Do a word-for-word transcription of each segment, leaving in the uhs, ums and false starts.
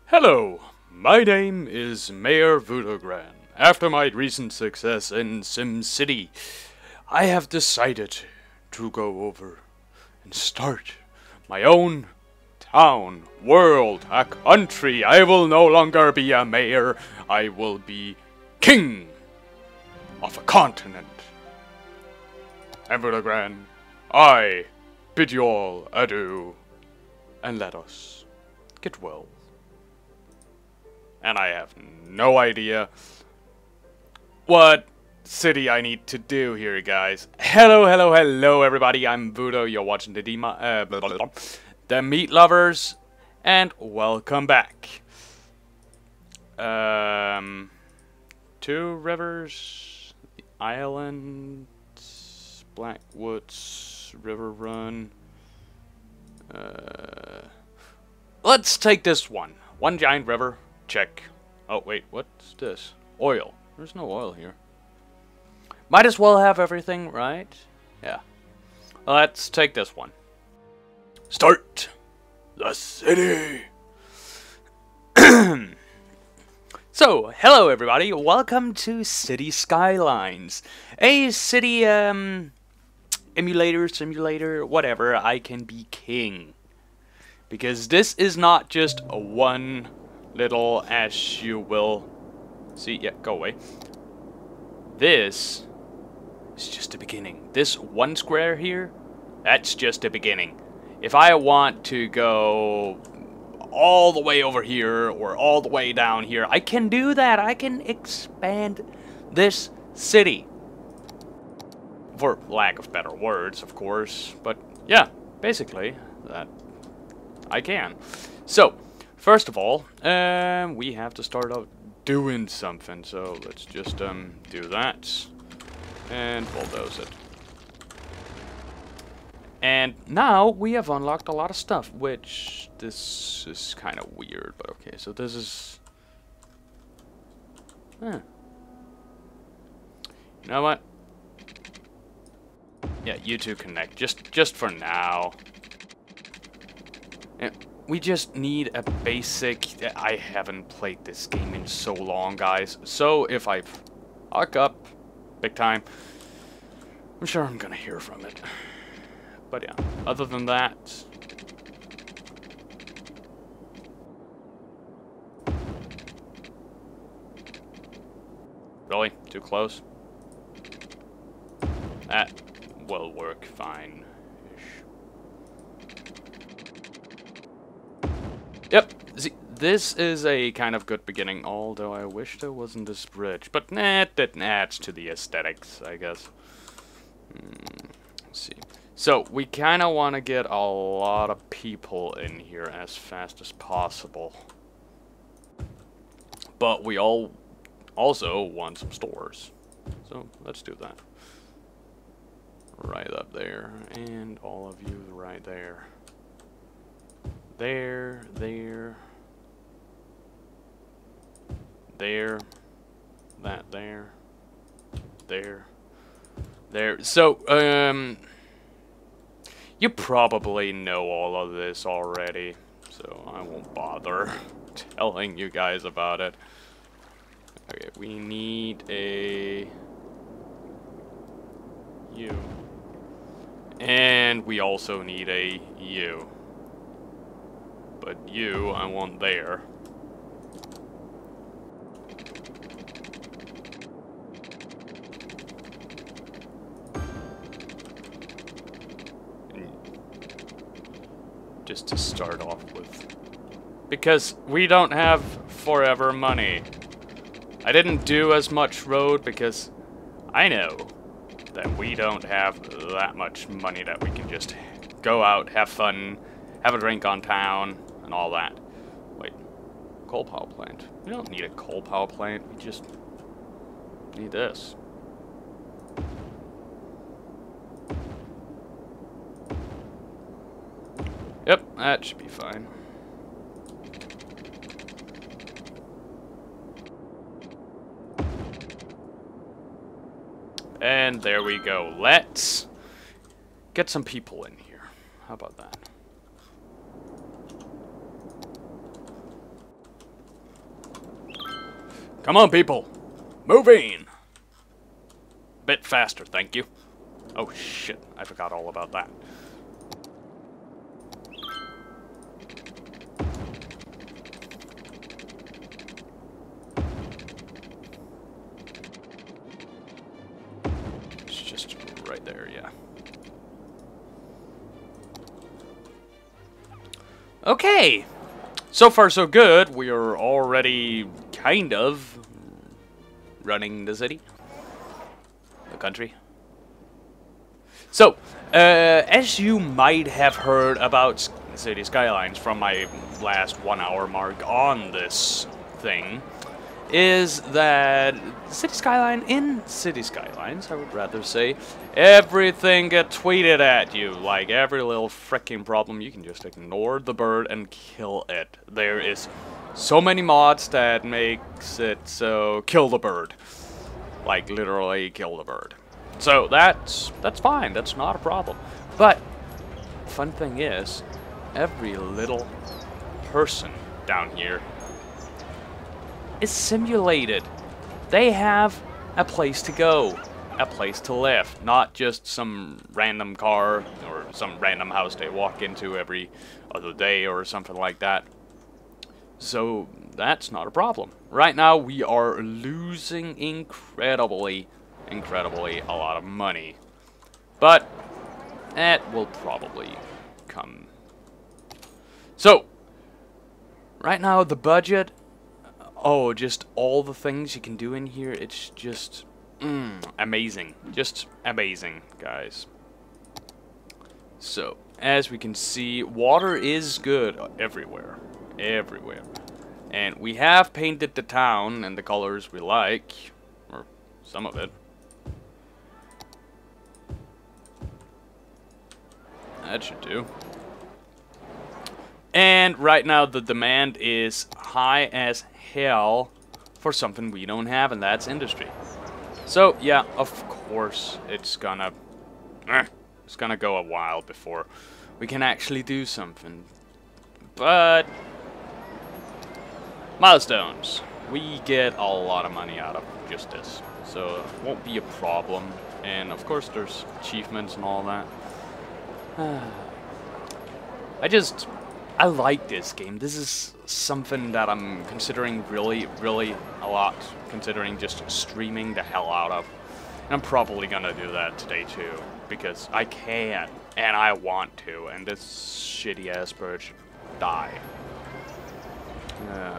Hello, my name is Mayor Voodogran. After my recent success in SimCity, I have decided to go over and start my own town, world, a country. I will no longer be a mayor, I will be king of a continent. And Voodogran, I bid you all adieu, and let us get well. And I have no idea what city I need to do here, guys. Hello, hello, hello, everybody. I'm Voodoo. You're watching the Dema, uh, blah, blah, blah, the Meat Lovers, and welcome back. Um, Two Rivers, Island, Blackwoods, River Run. Uh, let's take this one. One giant river. Check. Oh, wait, what's this? Oil. There's no oil here. Might as well have everything, right? Yeah. Let's take this one. Start the city. So, hello everybody. Welcome to City Skylines. A city, um, emulator, simulator, whatever. I can be king. Because this is not just a one little, as you will see, yeah, go away. This is just the beginning. This one square here, that's just the beginning. If I want to go all the way over here or all the way down here, I can do that. I can expand this city. For lack of better words, of course. But yeah, basically, that I can. So, first of all, um, we have to start out doing something, so let's just um, do that, and bulldoze it. And now we have unlocked a lot of stuff, which this is kind of weird, but okay, so this is... Huh. You know what? Yeah, you two connect, just, just for now. And we just need a basic... I haven't played this game in so long, guys. So if I fuck up big time, I'm sure I'm gonna hear from it. But yeah, other than that... Really? Too close? That will work fine. Yep, see, this is a kind of good beginning, although I wish there wasn't this bridge. But nah, that adds to the aesthetics, I guess. Hmm, let's see. So, we kind of want to get a lot of people in here as fast as possible. But we all also want some stores. So, let's do that. Right up there, and all of you right there. There, there, there, that there, there, there. So, um, you probably know all of this already, so I won't bother telling you guys about it. Okay, we need a U. And we also need a U. But you, I want there. And just to start off with. Because we don't have forever money. I didn't do as much road because I know that we don't have that much money that we can just go out, have fun, have a drink on town, and all that. Wait, coal power plant. We don't need a coal power plant, we just need this. Yep, that should be fine. And there we go. Let's get some people in here. How about that? Come on, people. Move in. Bit faster, thank you. Oh, shit. I forgot all about that. It's just right there, yeah. Okay. So far, so good. We are already kind of running the city. The country. So, uh, as you might have heard about City Skylines from my last one hour mark on this thing, is that City Skyline, in City Skylines, I would rather say, everything get tweeted at you. Like, every little freaking problem, you can just ignore the bird and kill it. There is so many mods that makes it so, kill the bird. Like, literally kill the bird. So, that's, that's fine, that's not a problem. But, fun thing is, every little person down here is simulated. They have a place to go, a place to live, not just some random car or some random house they walk into every other day or something like that. So that's not a problem. Right now we are losing incredibly, incredibly a lot of money. But that will probably come. So, right now the budget, oh, just all the things you can do in here, it's just mm, amazing. Just amazing, guys. So, as we can see, water is good everywhere. Everywhere. And we have painted the town in the colors we like. Or some of it. That should do. And right now the demand is high as hell for something we don't have, and that's industry. So yeah, of course it's gonna eh, it's gonna go a while before we can actually do something. But milestones, we get a lot of money out of just this, so it won't be a problem. And of course there's achievements and all that. I just I like this game. This is something that I'm considering really, really a lot, considering just streaming the hell out of. And I'm probably gonna do that today too, because I can, and I want to, and this shitty ass bird should die. Yeah.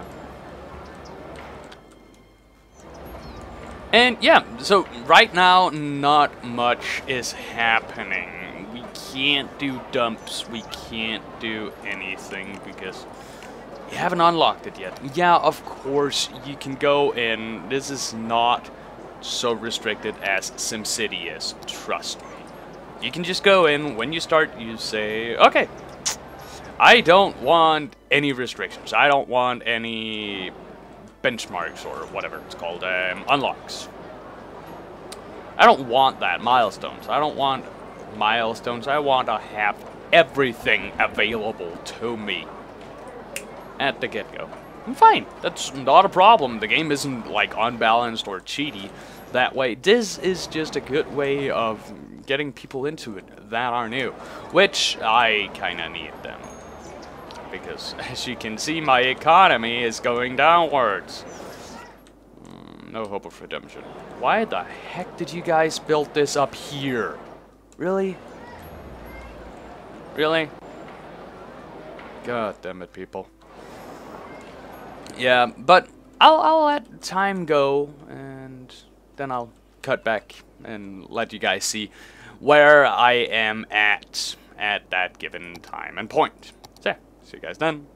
And yeah, so right now, not much is happening. We can't do dumps, we can't do anything because you haven't unlocked it yet. Yeah, of course, you can go in. This is not so restricted as SimCity is, trust me. You can just go in, when you start, you say, okay, I don't want any restrictions. I don't want any benchmarks or whatever it's called, um, unlocks. I don't want that, milestones. I don't want milestones. I want to have everything available to me at the get-go. I'm fine. That's not a problem. The game isn't like unbalanced or cheaty that way. This is just a good way of getting people into it that are new, which I kind of need them. Because, as you can see, my economy is going downwards. Mm, no hope of redemption. Why the heck did you guys build this up here? Really? Really? God damn it, people. Yeah, but I'll, I'll let time go, and then I'll cut back and let you guys see where I am at at that given time and point. So, see you guys then.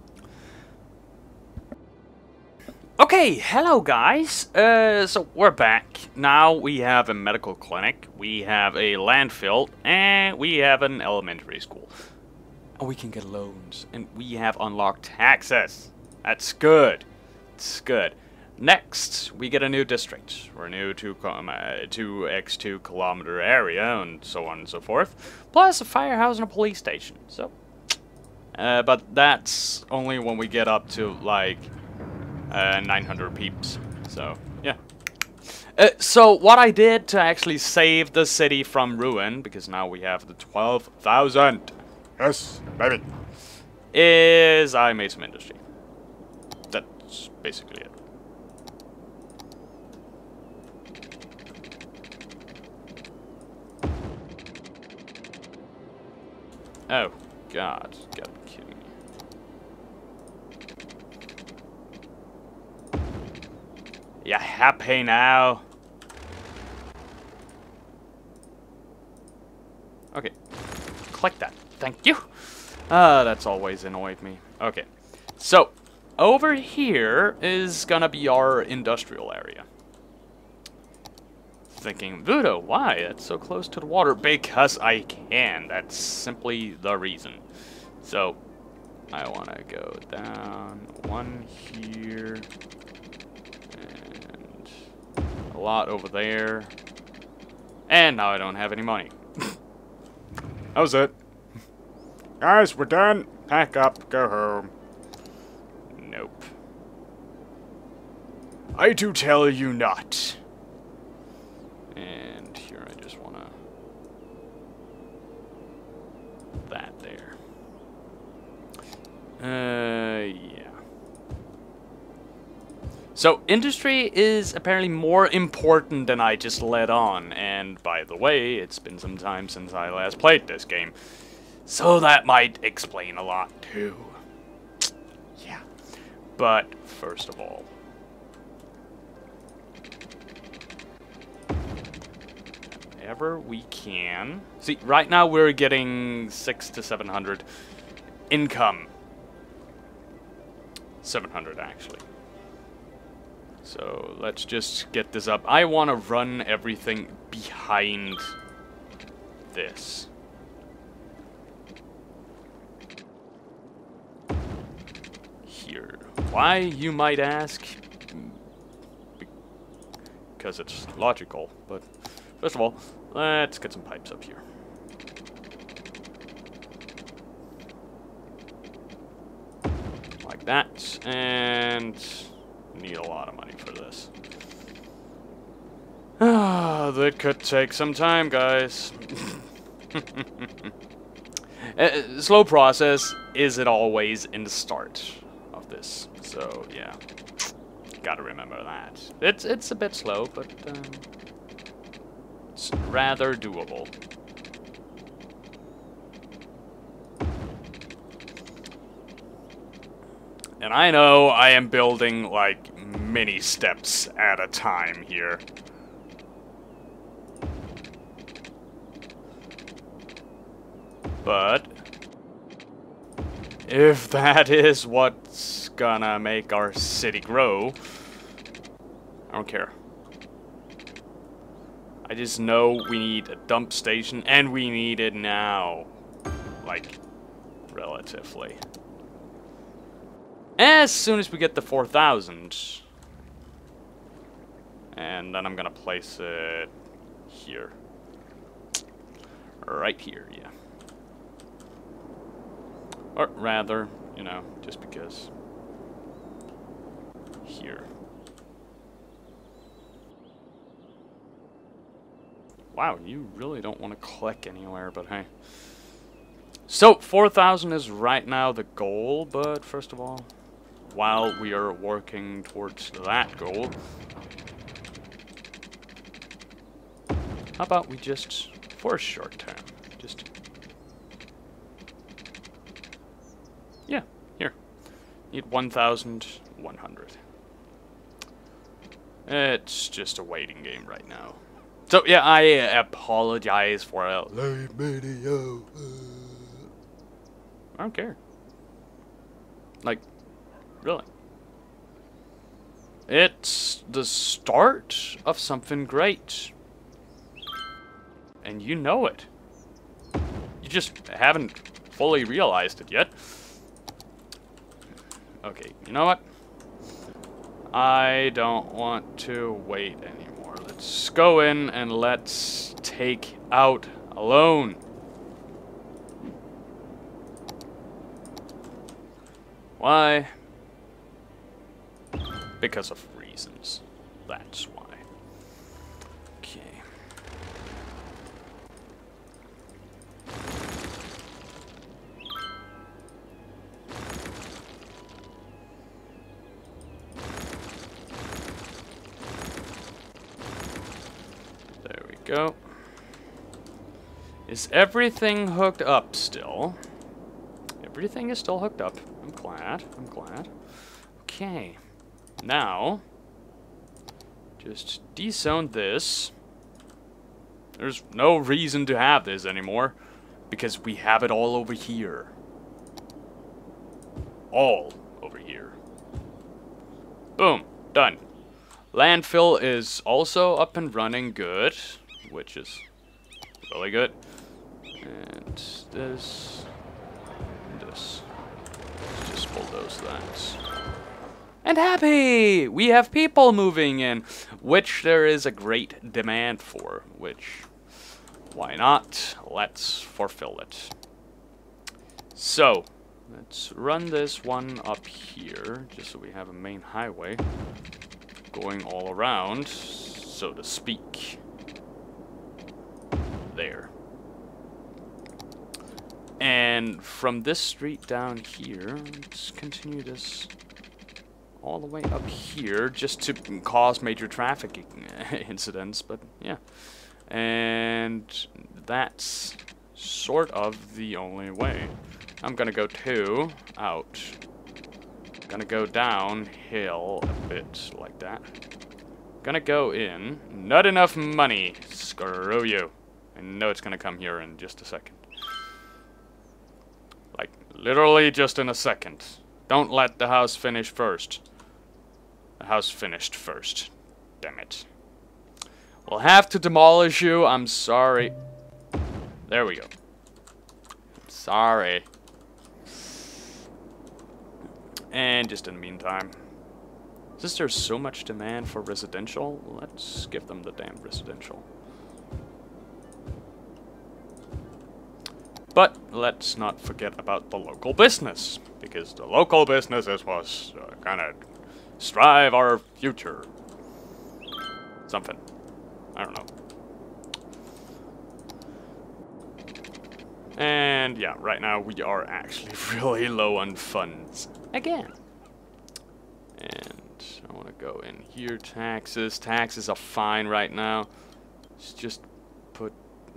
Okay, hello guys. Uh, so we're back. Now we have a medical clinic, we have a landfill, and we have an elementary school. And we can get loans, and we have unlocked access. That's good. It's good. Next, we get a new district, or a new two, uh, two by two kilometer area, and so on and so forth. Plus a firehouse and a police station. So, uh, but that's only when we get up to like uh, nine hundred peeps. So, yeah. Uh, so, what I did to actually save the city from ruin, because now we have the twelve thousand. Yes, baby. Is I made some industry. That's basically it. Oh, God. You gotta be kidding me. You happy now? Okay. Click that. Thank you. Ah, uh, that's always annoyed me. Okay. So, over here is gonna be our industrial area. Thinking, Voodoo, why? That's so close to the water. Because I can. That's simply the reason. So, I want to go down one here. And a lot over there. And now I don't have any money. That was it. Guys, we're done. Pack up, go home. Nope. I do tell you not. And here I just want to... that there. Uh, yeah. So, industry is apparently more important than I just let on. And, by the way, it's been some time since I last played this game. So that might explain a lot, too. Yeah. But, first of all... whenever we can... See, right now we're getting six to seven hundred income. seven hundred, actually. So, let's just get this up. I want to run everything behind this. Here. Why, you might ask? Because it's logical, but first of all, let's get some pipes up here. Like that, and need a lot of money for this. Ah, that could take some time, guys. uh, slow process isn't always in the start of this, so yeah, gotta remember that. It's it's a bit slow, but um, it's rather doable. And I know I am building, like, many steps at a time here. But if that is what's gonna make our city grow, I don't care. I just know we need a dump station, and we need it now. Like, relatively. As soon as we get the four thousand. And then I'm gonna place it here. Right here, yeah. Or rather, you know, just because. Here. Wow, you really don't want to click anywhere, but hey. So, four thousand is right now the goal, but first of all, while we are working towards that goal, how about we just, for a short term, just, yeah, here, need one thousand one hundred. It's just a waiting game right now. So, yeah, I apologize for a late video. I don't care. Like, really. It's the start of something great. And you know it. You just haven't fully realized it yet. Okay, you know what? I don't want to wait anymore. Let's go in and let's take out a loan. Why? Because of reasons. That's why. Okay. There we go. Is everything hooked up still? Everything is still hooked up. I'm glad. I'm glad. Okay. Now, just dezone this. There's no reason to have this anymore, because we have it all over here. All over here. Boom. Done. Landfill is also up and running good, which is really good. And this, this. Let's just bulldoze that. And happy! We have people moving in, which there is a great demand for, which, why not? Let's fulfill it. So, let's run this one up here, just so we have a main highway going all around, so to speak. There. And from this street down here, let's continue this all the way up here, just to cause major traffic incidents, but yeah. And that's sort of the only way. I'm gonna go two, out. Gonna go downhill a bit, like that. Gonna go in. Not enough money. Screw you. I know it's gonna come here in just a second. Like, literally just in a second. Don't let the house finish first. The house finished first. Damn it. We'll have to demolish you. I'm sorry. There we go. I'm sorry. And just in the meantime, since there's so much demand for residential, let's give them the damn residential. But let's not forget about the local business, because the local business is what's uh, gonna strive our future. Something. I don't know. And yeah, right now we are actually really low on funds. Again. And I want to go in here. Taxes. Taxes are fine right now. Let's just put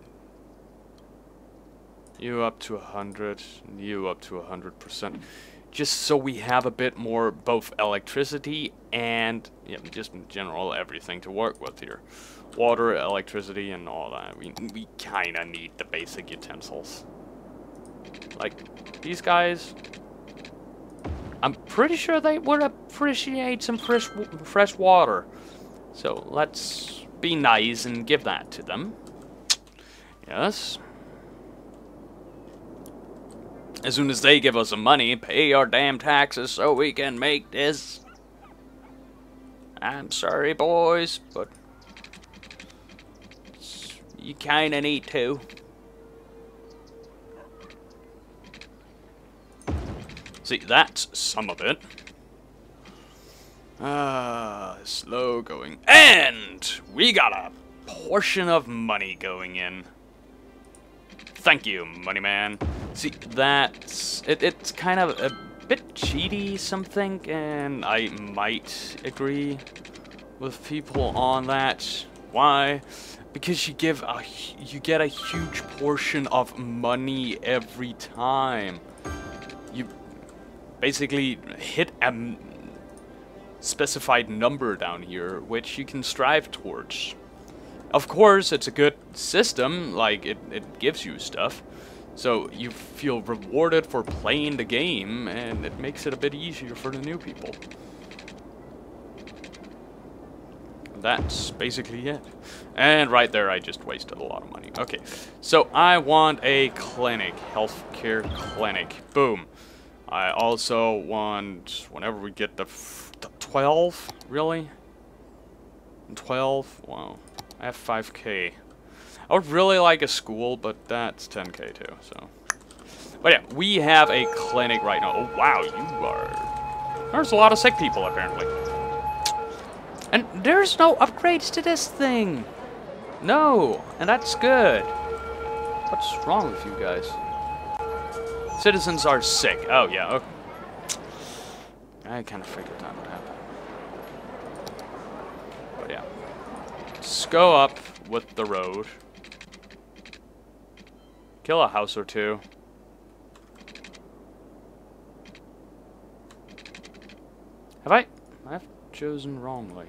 you up to a hundred, you up to a hundred percent. Just so we have a bit more both electricity and yeah, just in general everything to work with here. Water, electricity, and all that. We we kinda need the basic utensils. Like these guys, I'm pretty sure they would appreciate some fresh fresh water. So let's be nice and give that to them. Yes. As soon as they give us some money, pay our damn taxes so we can make this. I'm sorry, boys, but you kinda need to. See, that's some of it. Ah, slow going. And we got a portion of money going in. Thank you, money man. See, that's it, it's kind of a bit cheaty, something, and I might agree with people on that. Why? Because you give a you get a huge portion of money every time. You basically hit a specified number down here, which you can strive towards. Of course, it's a good system, like, it, it gives you stuff, so you feel rewarded for playing the game, and it makes it a bit easier for the new people. That's basically it. And right there, I just wasted a lot of money. Okay, so I want a clinic, healthcare clinic. Boom. I also want, whenever we get the, f the twelve, really? twelve? Wow. I have five K. I would really like a school, but that's ten K too, so. But yeah, we have a clinic right now. Oh, wow, you are... There's a lot of sick people, apparently. And there's no upgrades to this thing. No, and that's good. What's wrong with you guys? Citizens are sick. Oh, yeah, okay. I kind of figured that would happen. But yeah. Let's go up with the road. Kill a house or two. Have I? I've chosen wrongly.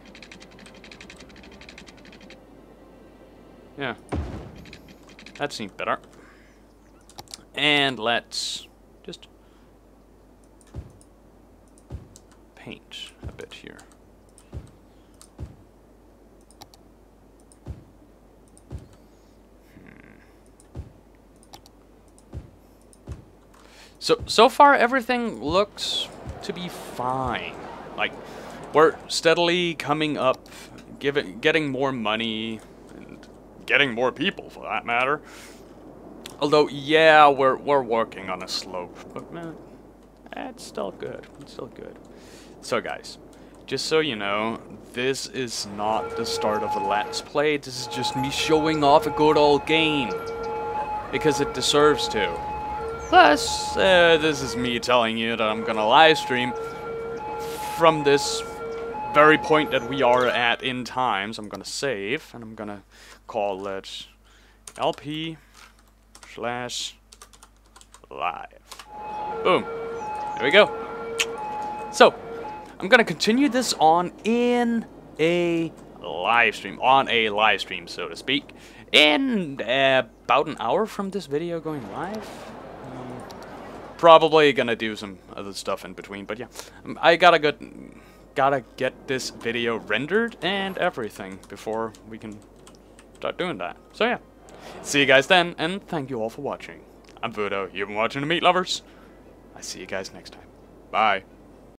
Yeah. That seemed better. And let's just paint a bit here. Hmm. So, so far everything looks to be fine. Like, we're steadily coming up, giving, getting more money, and getting more people for that matter. Although, yeah, we're we're working on a slope, but man, it's still good. It's still good. So, guys, just so you know, this is not the start of a Let's Play. This is just me showing off a good old game because it deserves to. Plus, uh, this is me telling you that I'm gonna live stream from this very point that we are at in time. So I'm gonna save and I'm gonna call it L P slash live. Boom. There we go. So, I'm gonna continue this on in a live stream. On a live stream, so to speak. In uh, about an hour from this video going live. Um, probably gonna do some other stuff in between, but yeah. Um, I gotta get, gotta get this video rendered and everything before we can start doing that. So yeah. See you guys then, and thank you all for watching. I'm Voodoo, you've been watching The Meat Lovers. I see you guys next time. Bye.